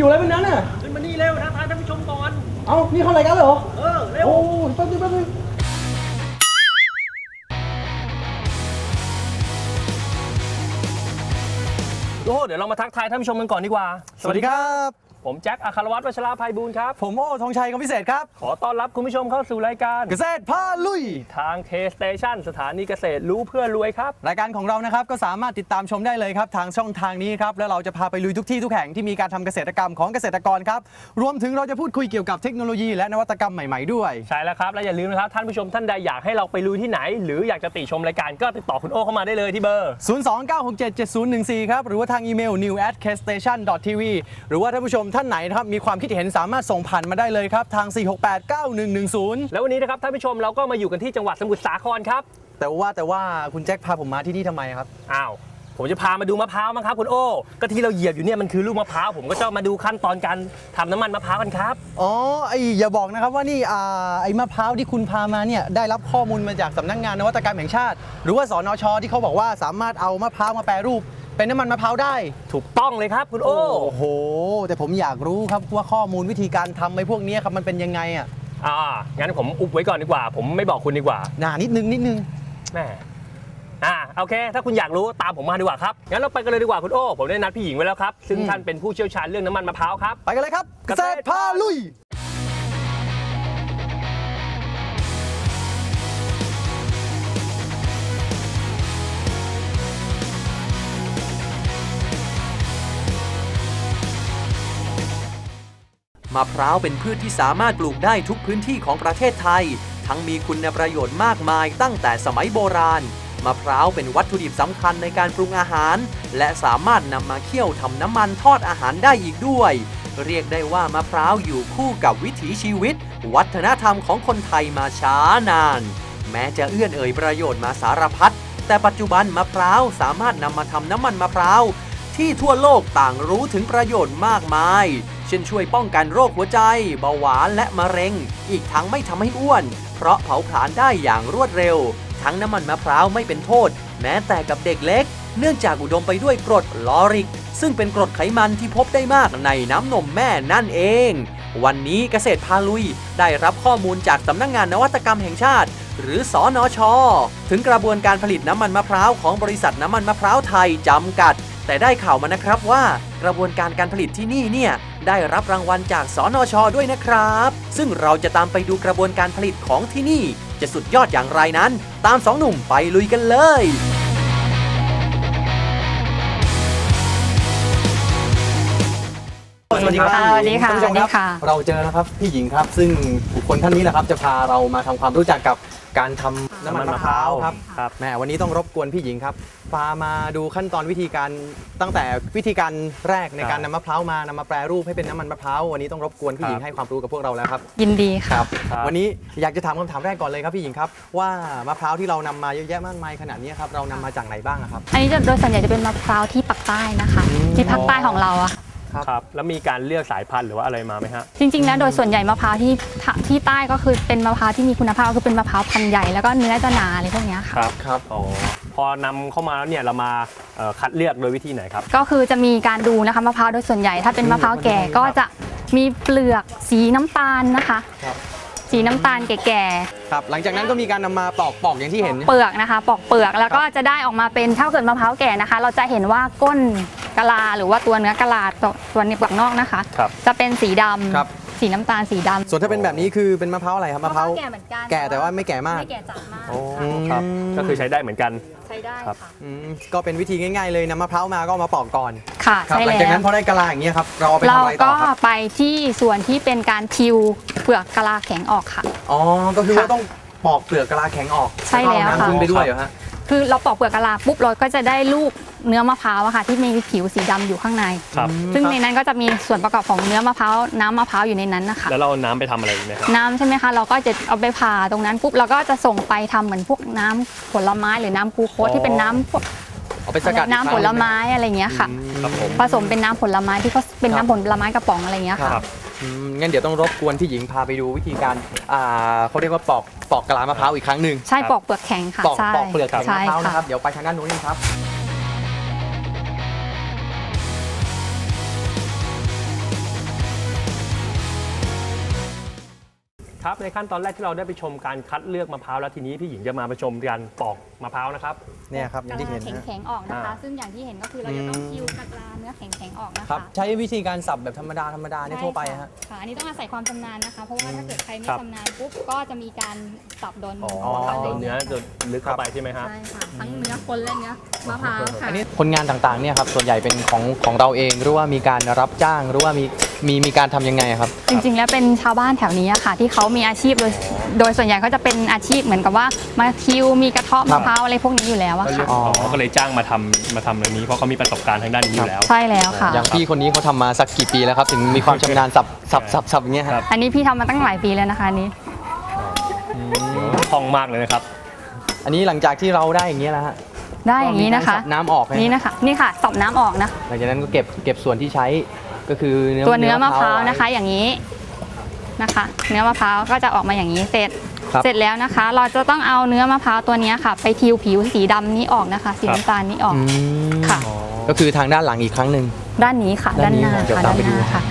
อยู่อะไรเป็นนั้นน่ะขึ้นมานี่เร็วทักทายท่านผู้ชมก่อนเอ้านี่เขาอะไรกันเหรอเร็วโอ้แป๊บนึงโอ้เดี๋ยวเรามาทักทายท่านผู้ชมกันก่อนดีกว่าสวัสดีครับผมแจ็คอัครวัฒน์วชราภัยบูลย์ครับผมโอ้ธงชัยคำพิเศษครับขอต้อนรับคุณผู้ชมเข้าสู่รายการเกษตรพาลุยทางเคสเตชันสถานีเกษตรรู้เพื่อรวยครับรายการของเรานะครับก็สามารถติดตามชมได้เลยครับทางช่องทางนี้ครับแล้วเราจะพาไปลุยทุกที่ทุกแห่งที่มีการทำเกษตรกรรมของเกษตรกรครับรวมถึงเราจะพูดคุยเกี่ยวกับเทคโนโลยีและนวัตกรรมใหม่ๆด้วยใช่แล้วครับและอย่าลืมนะครับท่านผู้ชมท่านใดอยากให้เราไปลุยที่ไหนหรืออยากจะติชมรายการก็ติดต่อคุณโอเข้ามาได้เลยที่เบอร์ 029677014ครับหรือว่าทางอีเมล new@kstation.tv หรือว่าท่านผู้ชมท่านไหนนะครับมีความคิดเห็นสามารถส่งผ่านมาได้เลยครับทาง4689110 แล้ววันนี้นะครับท่านผู้ชมเราก็มาอยู่กันที่จังหวัดสมุทรสาครครับแต่ว่าคุณแจ็คพาผมมาที่นี่ทำไมครับอ้าวผมจะพามาดูมะพร้าวมั้งครับคุณโอ้ก็ที่เราเหยียบอยู่เนี่ยมันคือลูกมะพร้าวผมก็จะมาดูขั้นตอนการทำน้ำมันมะพร้าวกันครับอ๋ออย่าบอกนะครับว่านี่ไอ้มะพร้าวที่คุณพามาเนี่ยได้รับข้อมูลมาจากสำนักงานนวัตกรรมแห่งชาติหรือว่าสนช.ที่เขาบอกว่าสามารถเอามะพร้าวมาแปรรูปเป็นน้ำมันมะพร้าวได้ถูกต้องเลยครับคุณโอ้โหแต่ผมอยากรู้ครับว่าข้อมูลวิธีการทำไอ้พวกนี้ครับมันเป็นยังไงงั้นผมอุบไว้ก่อนดีกว่าผมไม่บอกคุณดีกว่านิดนึงแม่โอเคถ้าคุณอยากรู้ตามผมมาดีกว่าครับงั้นเราไปกันเลยดีกว่าคุณโอ้ผมได้นัดพี่หญิงไว้แล้วครับซึ่งท่านเป็นผู้เชี่ยวชาญเรื่องน้ำมันมะพร้าวครับไปกันเลยครับเกษตรพาลุยมะพร้าวเป็นพืชที่สามารถปลูกได้ทุกพื้นที่ของประเทศไทยทั้งมีคุณประโยชน์มากมายตั้งแต่สมัยโบราณมะพร้าวเป็นวัตถุดิบสำคัญในการปรุงอาหารและสามารถนำมาเคี่ยวทำน้ำมันทอดอาหารได้อีกด้วยเรียกได้ว่ามะพร้าวอยู่คู่กับวิถีชีวิตวัฒนธรรมของคนไทยมาช้านานแม้จะเอื้อนเอ่ยประโยชน์มาสารพัดแต่ปัจจุบันมะพร้าวสามารถนำมาทำน้ำมันมะพร้าวที่ทั่วโลกต่างรู้ถึงประโยชน์มากมายเช่นช่วยป้องกันโรคหัวใจเบาหวานและมะเร็งอีกทั้งไม่ทำให้อ้วนเพราะเผาผลาญได้อย่างรวดเร็วทั้งน้ำมันมะพร้าวไม่เป็นโทษแม้แต่กับเด็กเล็กเนื่องจากอุดมไปด้วยกรดลอริกซึ่งเป็นกรดไขมันที่พบได้มากในน้ำนมแม่นั่นเองวันนี้เกษตรพาลุยได้รับข้อมูลจากสำนักงานนวัตกรรมแห่งชาติหรือสนช.ถึงกระบวนการผลิตน้ำมันมะพร้าวของบริษัทน้ำมันมะพร้าวไทยจำกัดแต่ได้ข่าวมานะครับว่ากระบวนการผลิตที่นี่เนี่ยได้รับรางวัลจากสนช.ด้วยนะครับซึ่งเราจะตามไปดูกระบวนการผลิตของที่นี่จะสุดยอดอย่างไรนั้นตามสองหนุ่มไปลุยกันเลยสวัสดีครับสวัสดีค่ะเราเจอนะครับพี่หญิงครับซึ่งบุคคลท่านนี้แหละครับจะพาเรามาทำความรู้จักกับการทำน้ำมันมะพร้าวครับแม่วันนี้ต้องรบกวนพี่หญิงครับพามาดูขั้นตอนวิธีการตั้งแต่วิธีการแรกในการนำมะพร้าวนำมาแปรรูปให้เป็นน้ำมันมะพร้าววันนี้ต้องรบกวนพี่หญิงให้ความรู้กับพวกเราแล้วครับยินดีครับวันนี้อยากจะถามคำถามแรกก่อนเลยครับพี่หญิงครับว่ามะพร้าวที่เรานำมาเยอะแยะมากมายขนาดนี้ครับเรานำมาจากไหนบ้างครับอันนี้โดยส่วนใหญ่จะเป็นมะพร้าวที่ปักใต้นะคะที่ภาคใต้ของเราอะครับแล้วมีการเลือกสายพันธุ์หรือว่าอะไรมาไหมฮะจริงๆแล้วโดยส่วนใหญ่มะพร้าวที่ใต้ก็คือเป็นมะพร้าวที่มีคุณภาพก็คือเป็นมะพร้าวพันธุ์ใหญ่แล้วก็เนื้อจะหนาอะไรพวกนี้ค่ะครับพอนำเข้ามาแล้วเนี่ยเรามาคัดเลือกโดยวิธีไหนครับก็คือจะมีการดูนะคะมะพร้าวโดยส่วนใหญ่ถ้าเป็นมะพร้าวแก่ก็จะมีเปลือกสีน้ำตาลนะคะสีน้ำตาลแก่ๆครับหลังจากนั้นก็มีการนำมาปอกอย่างที่เห็นเปลือกนะคะปอกเปลือกแล้วก็จะได้ออกมาเป็นถ้าเกิดมะพร้าวแก่นะคะเราจะเห็นว่าก้นกะลาหรือว่าตัวเนื้อกะลาตัวในเปลือกนอกนะคะจะเป็นสีดำสีน้ำตาลสีดำส่วนถ้าเป็นแบบนี้คือเป็นมะพร้าวอะไรครับมะพร้าวแก่เหมือนกันแก่แต่ว่าไม่แก่มากไม่แก่จัดมากครับก็คือใช้ได้เหมือนกันใช้ได้ค่ะก็เป็นวิธีง่ายๆเลยนำมะพร้าวมาก็มาปอกก่อนค่ะใช่แล้วหลังจากนั้นพอได้กะลาอย่างนี้ครับเราไปทำอะไรต่อครับเราก็ไปที่ส่วนที่เป็นการทิวเปลือกกะลาแข็งออกค่ะก็คือว่าต้องปอกเปลือกกะลาแข็งออกใช่แล้วค่ะน้ำทิ้งไปด้วยเหรอฮะคือเราปอกเปลือกกะลาปุ๊บเราก็จะได้ลูกเนื้อมะพร้าวค่ะที่มีผิวสีดำอยู่ข้างในซึ่งในนั้นก็จะมีส่วนประกอบของเนื้อมะพร้าวน้ำมะพร้าวอยู่ในนั้นนะคะแล้วเราเอาน้ำไปทำอะไรไหมครับน้ำใช่ไหมคะเราก็จะเอาไปผ่าตรงนั้นปุ๊บเราก็จะส่งไปทำเหมือนพวกน้ำผลไม้หรือน้ำกูโคสที่เป็นน้ำพวกเอาไปสกัดน้ำผลไม้อะไรเงี้ยค่ะผสมเป็นน้ำผลไม้ที่เขาเป็นน้ำผลไม้กระป๋องอะไรเงี้ยค่ะงั้นเดี๋ยวต้องรบกวนพี่หญิงพาไปดูวิธีการเขาเรียกว่าปอกกะลามะพร้าวอีกครั้งหนึ่งใช่ปอกเปลือกแข็งค่ะปอกเปลือกแข็งมะพร้าวนะครับเดี๋ยวไปทางด้านนู้นกันครับในขั้นตอนแรกที่เราได้ไปชมการคัดเลือกมะพร้าวแล้วทีนี้พี่หญิงจะมาชมการปอกมะพร้าวนะครับเนี่ยครับอย่างที่เห็นนะแข็งๆออกนะคะ ซึ่งอย่างที่เห็นก็คือเราจะต้องคิวกะลาเนื้อแข็งๆออกนะครัคะบใช้วิธีการสับแบบธรรมดาเนี่ยทั่วไปฮะค่ะอันนี้ต้องอาศัยความชำนาญนะคะ เพราะว่าถ้าเกิดใครไม่ครับชำนาญปุ๊บก็จะมีการสับโดนมือตัดโดนเนื้อจนลึกเข้าไปใช่ไหมครับใช่ค่ะทั้งเนื้อคนและเนื้อมะพร้าวค่ะอันนี้ผลงานต่างๆเนี่ยครับส่วนใหญ่เป็นของเราเองหรือว่ามีการรับจ้างหรือว่ามีการทำยังไงครับจริงๆ แล้วเป็นชาวบ้านแถวนี้อะค่ะ ที่เขามีอาชีพโดยส่วนใหญ่เขาจะเป็นอาชีพเหมือนกับว่ามาคิวมีกระเทาะมะพร้าวอะไรพวกนี้อยู่แล้วอะค่ะอ๋อก็เลยจ้างมาทำเรื่องนี้เพราะเขามีประสบการณ์ทางด้านนี้อยู่แล้วใช่แล้วค่ะอย่างพี่คนนี้เขาทำมาสักกี่ปีแล้วครับถึงมีความชำนาญสับอย่างเงี้ยครัฮะบอันนี้พี่ทำมาตั้งหลายปีแล้วนะคะอันนี้คล่องมากเลยนะครับอันนี้หลังจากที่เราได้อย่างเงี้ยแล้วฮะได้อย่างนี้นะคะก็มีการสับน้ำออกไหมนี่นะคะนี่ค่ะสับน้ำออกนะหลังจากนั้นก็เก็บส่วนที่ใช้ก็คือตัวเนื้อมะพร้าวนะคะอย่างนี้นะคะ เนื้อมะพร้าวก็จะออกมาอย่างนี้เสร็จแล้วนะคะ เราจะต้องเอาเนื้อมะพร้าวตัวนี้ค่ะ ไปทิวผิวสีดำนี้ออกนะคะ สีน้ำตาลนี้ออก ค่ะก็คือทางด้านหลังอีกครั้งหนึ่งด้านนี้ค่ะด้าด้าน นนี้หน้าเดี๋ยวค่ะตามด้านไปหดูน้าค่ะ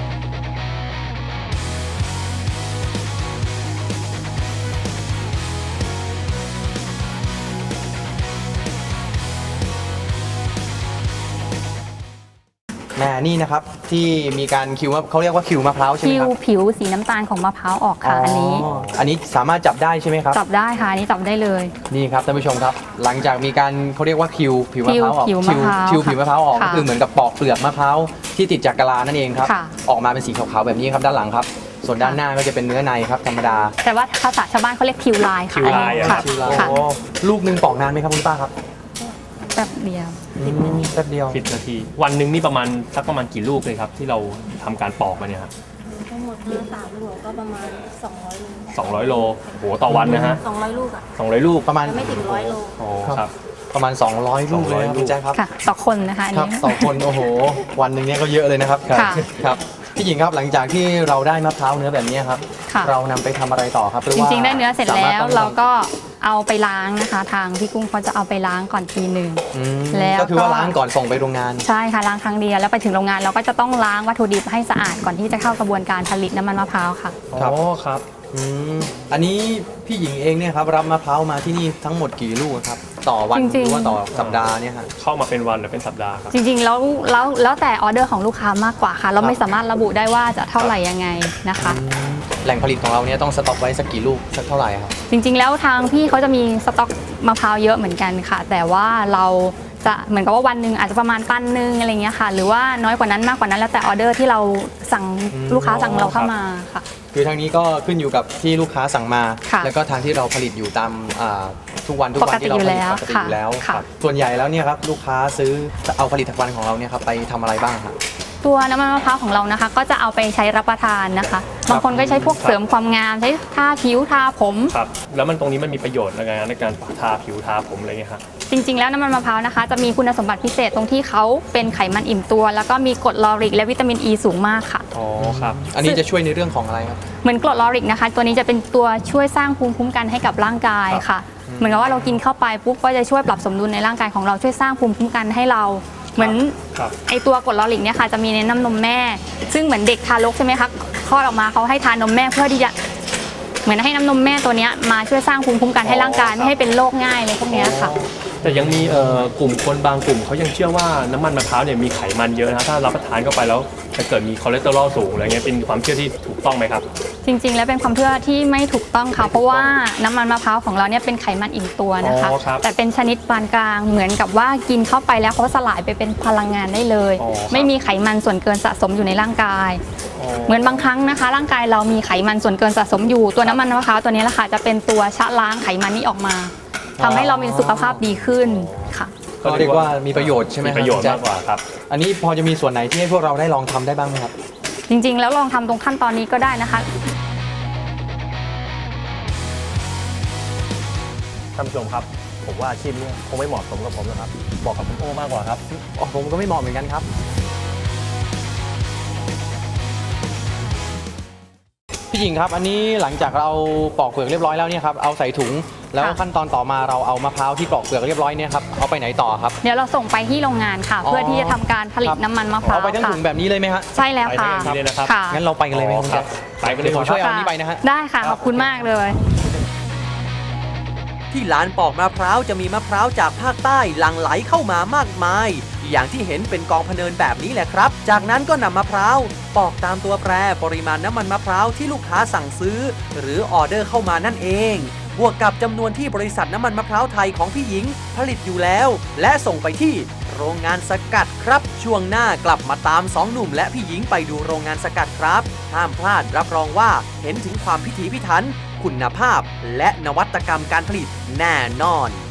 แม่นี่นะครับที่มีการคิวเขาเรียกว่าคิวมะพร้าวใช่ไหมคิคว รับผิวสีน้ำตาลของมะพร้าวออกค่ะอันนี้อันนี้สามารถจับได้ใช่ไหมครับจับได้ค่ะอันนี้จับได้เลยนี่ครับท่านผู้ชมครับ หลังจากมีการเขาเรียกว่าคิวผิวมะพร้าวออกคิวมะพร้าวคิวผิวมะพร้าวออกค่ะก็คือเหมือนกับปอกเปลือกมะพร้าวที่ติดจากกะลานั่นเองครับค่ะออกมาเป็นสีขาวๆแบบนี้ครับด้านหลังครับ ส่วนด้านหน้าก็จะเป็นเนื้อในครับธรรมดาแต่ว่าภาษาชาวบ้านเขาเรียกคิวลายค่ะคิวลายอันนี้อะค่ะคิวลายค่ะโอ้ลูกหนึ่งปอกนานไหมครับคุณป้าครับแป๊บเดียวแป๊บเดียว 10 นาที วันหนึ่งนี่ประมาณกี่ลูกเลยครับ ที่เราทำการปอกมาเนี่ยครับทั้งหมดคือ3 หัวก็ประมาณ200 โล 200 โลโหต่อวันนะฮะ 200 ลูกอ่ะ 200 ลูกประมาณไม่ถึง100 โลโอ้ครับครับประมาณ 200 ลูกเลยครับ 200 คุณแจ๊คครับค่ะ ต่อคนนะคะอันครับนี้ต่อคนโอ้โห วันหนึ่งเนี่ยก็เยอะเลยนะครับค่ะครับพี่หญิงครับหลังจากที่เราได้มะพร้าวเนื้อแบบนี้ครับค่ะเรานำไปทำอะไรต่อครับหรือจว่าริงๆได้เนื้อเสร็จสมแล้วต้มเราก็เอาไปล้างนะคะ ทางพี่กุ้งเขาจะเอาไปล้างก่อนทีหนึ่งอืมแล้วก็คือว่าก็ล้างก่อนส่งไปโรงงานใช่ค่ะล้างครั้งเดียวแล้วไปถึงโรงงานเราก็จะต้องล้างวัตถุดิบให้สะอาดก่อนที่จะเข้ากระบวนการผลิตน้ำมันมะพร้าวค่ะครับอ๋อครับอืมอันนี้พี่หญิงเองเนี่ยครับรับมะพร้าวมาที่นี่ทั้งหมดกี่ลูกครับต่อวันจริงๆหรือว่าต่อสัปดาห์เนี่ยฮะเข้ามาเป็นวันหรือเป็นสัปดาห์ครับจริงๆแล้วแต่ออเดอร์ของลูกค้ามากกว่าค่ะ เราไม่สามารถระบุได้ว่าจะเท่าไหร่ยังไงนะคะแหล่งผลิตของเราเนี่ยต้องสต็อกไว้สักกี่ลูกสักเท่าไหร่ครับจริงๆแล้วทางพี่เขาจะมีสต็อกมะพร้าวเยอะเหมือนกันค่ะ แต่ว่าเราจะเหมือนกับว่าวันหนึ่งอาจจะประมาณตันนึงอะไรเงี้ยค่ะ หรือว่าน้อยกว่านั้นมากกว่านั้นแล้วแต่ออเดอร์ที่เราสั่งอืมลูกค้าสั่งเราเข้ามาค่ะคือทางนี้ก็ขึ้นอยู่กับที่ลูกค้าสั่งมาค่ะแล้วก็ทางที่เราผลิตอยู่ตามทุกวันที่เราผลิตปกติอยู่แล้วค่ะครับส่วนใหญ่แล้วเนี่ยครับลูกค้าซื้อเอาผลิตภัณฑ์ของเราเนี่ยครับไปทำอะไรบ้างครับตัวน้ำมันมะพร้าวของเรานะคะ ก็จะเอาไปใช้รับประทานนะคะ บางคนก็ใช้พวกเสริมความงามใช้ทาผิวทาผมครับ แล้วมันตรงนี้มันมีประโยชน์อะไรในการทาผิวทาผมอะไรเงี้ยครับจริงๆ แล้วน้ำมันมะพร้าวนะคะ จะมีคุณสมบัติพิเศษตรงที่เขาเป็นไขมันอิ่มตัว แล้วก็มีกรดลอริกและวิตามินอ e ีสูงมากค่ะอ๋อครับอันนี้จะช่วยในเรื่องของอะไรครับเหมือนกรดลอริกนะคะ ตัวนี้จะเป็นตัวช่วยสร้างภูมิคุ้มกันให้กับร่างกายค่ะ เหมือนกับว่าเรากินเข้าไปปุ๊บก็จะช่วยปรับสมดุลในร่างกายของเราช่วยสร้างภูมิคุ้มกันให้เรา เหมือนครับไอตัวกรดลอริกเนี่ยค่ะจะมีในน้ำนมแม่ ซึ่งเหมือนเด็กทารกใช่ไหมคะคลอดออกมาเขาให้ทานนมแม่เพื่อที่จะเหมือนให้น้ำนมแม่ตัวเนี้ยมาช่วยสร้างภูมิคุ้มกันให้ร่างกายไม่ให้เป็นโรคง่ายเลยพวกเนี้ยค่ะแต่ยังมีกลุ่มคนบางกลุ่มเขายังเชื่อว่าน้ำมันมะพร้าวเนี่ยมีไขมันเยอะนะถ้ารับประทานเข้าไปแล้วจะเกิดมีคอเลสเตอรอลสูงอะไรเงี้ยเป็นความเชื่อที่ถูกต้องไหมครับจริงๆ แล้วเป็นความเชื่อที่ไม่ถูกต้องค่ะ เพราะว่าน้ำมันมะพร้าวของเราเนี่ยเป็นไขมันอิ่มตัวนะคะอ๋อครับแต่เป็นชนิดปานกลางเหมือนกับว่ากินเข้าไปแล้วเขาสลายไปเป็นพลังงานได้เลยอ๋อครับไม่มีไขมันส่วนเกินสะสมอยู่ในร่างกาย เหมือนบางครั้งนะคะ ร่างกายเรามีไขมันส่วนเกินสะสมอยู่ตัวน้ำมันมะพร้าวตัวนี้แหละค่ะจะเป็นตัวชะล้างไขมันนี้ออกมาทำให้เรามีสุขภาพดีขึ้นค่ะก็เรียกว่ามีประโยชน์ใช่ไหมมีครับประโยชน์คุณแจ๊มากกว่าครับอันนี้พอจะมีส่วนไหนที่ให้พวกเราได้ลองทำได้บ้างไหมครับจริงๆ แล้วลองทำตรงขั้นตอนนี้ก็ได้นะคะท่านผู้ชมครับ ผมว่าอาชีพนี้คงไม่เหมาะสมกับผมนะครับเหมาะกับคุณโอ้มากกว่าครับอ๋อผมก็ไม่เหมาะเหมือนกันครับพี่หญิงครับอันนี้หลังจากเราปอกเปลือกเรียบร้อยแล้วเนี่ยครับเอาใส่ถุงแล้วขั้นตอนต่อมาเราเอามะพร้าวที่ปอกเปลือกเรียบร้อยเนี่ยครับเอาไปไหนต่อครับเดี๋ยวเราส่งไปที่โรงงานค่ะ เพื่อที่จะทำการผลิตน้ำมันมะพร้าวเอาไปทั้งถุงแบบนี้เลยไหมฮะใช่แล้วค่ะไปเลยนะครับค่ะงั้นเราไปกันเลยไหมคุณแจ๊คไปกันเลยผมช่วยเอาอันนี้ไปนะฮะได้ค่ะขอบคุณมากเลยที่ลานปอกมะพร้าวจะมีมะพร้าวจากภาคใต้หลั่งไหลเข้ามามากมาย อย่างที่เห็นเป็นกองพะเนินแบบนี้แหละครับ จากนั้นก็นำมะพร้าวปอกตามตัวแปรปริมาณน้ำมันมะพร้าวที่ลูกค้าสั่งซื้อ หรือออเดอร์เข้ามานั่นเอง บวกกับจำนวนที่บริษัทน้ำมันมะพร้าวไทยของพี่หญิงผลิตอยู่แล้ว และส่งไปที่โรงงานสกัดครับ ช่วงหน้ากลับมาตาม2หนุ่มและพี่หญิงไปดูโรงงานสกัดครับห้ามพลาดรับรองว่าเห็นถึงความพิถีพิถันคุณภาพและนวัตกรรมการผลิตแน่นอน